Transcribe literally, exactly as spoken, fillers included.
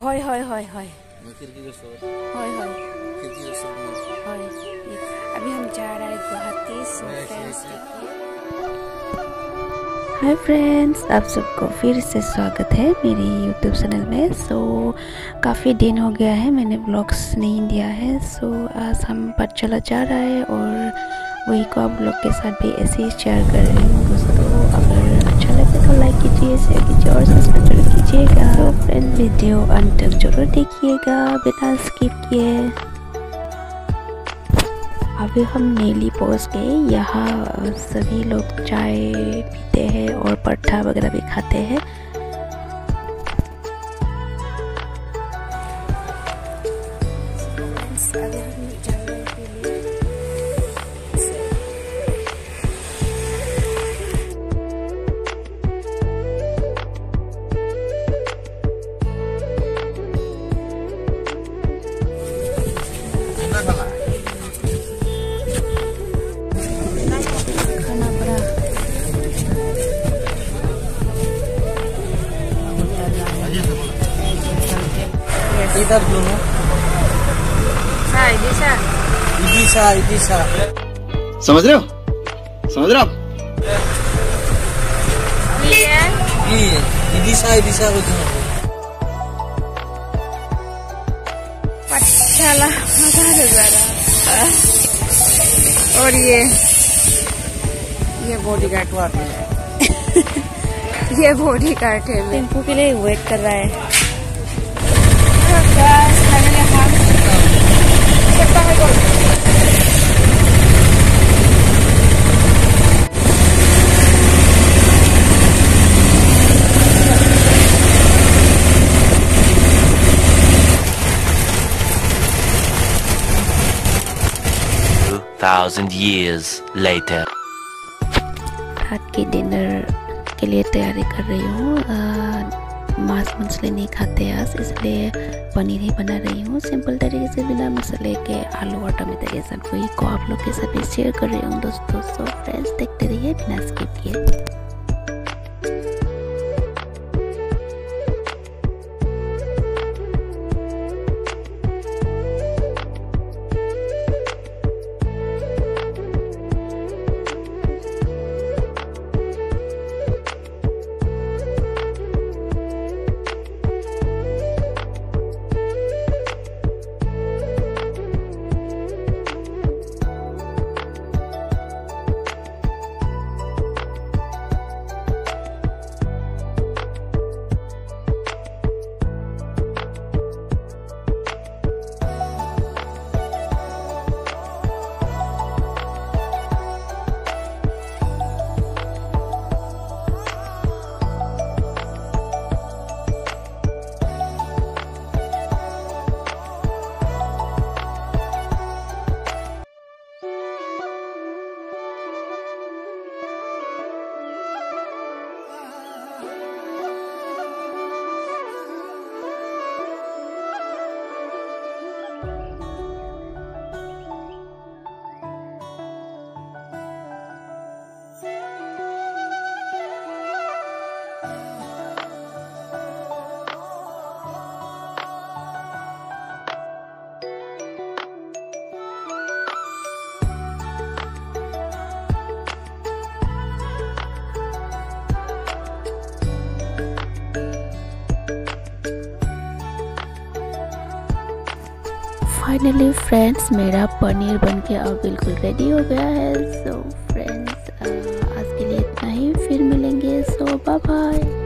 হয় হয় হয় হয় হয় হয় হয়। अभी हम जा रहे हैं गुवाहाटी। सो फ्रेंड्स देखिए। हाय फ्रेंड्स, आप सबको फिर से स्वागत है मेरी यूट्यूब चैनल में। सो काफ़ी दिन हो गया है मैंने व्लॉग्स नहीं दिया है। सो आज हम पाठशाला जा रहा है और वही को आप लोग के साथ भी ऐसे ही शेयर कर रही हूँ दोस्तों। अगर अच्छा लगे तो लाइक कीजिए, शेयर कीजिए और सब्सक्राइब जरूर कीजिएगा। तो फ्रेंड वीडियो अंत तक जरूर देखिएगा बिना स्किप किए। अभी हम नेली पहुँच गए। यहाँ सभी लोग चाय पीते हैं और पराठा वगैरह भी खाते हैं। इधर दोनों इदिशा इदिशा इदिशा समझ रहे हो समझ रहे हो आप? ये इदिशा इदिशा को पाठशाला और ये ये बॉडी गार्ड ये बॉडी गार्ड है। टेम्पो के लिए वेट कर रहा है। Thousand years later. रात के डिनर के लिए तैयारी कर रही हूँ। मांस मछली नहीं खाते आज, इसलिए पनीर ही बना रही हूँ सिंपल तरीके से बिना मसाले के, आलू और टमाटर के साथ। वही को आप लोग के साथ भी शेयर कर रही हूँ दोस्तों। सो फ्रेंड्स देखते रहिए बिना स्किप किए। फाइनली फ्रेंड्स मेरा पनीर बन के अब बिल्कुल रेडी हो गया है। सो फ्रेंड्स आज के लिए इतना ही, फिर मिलेंगे। So bye bye.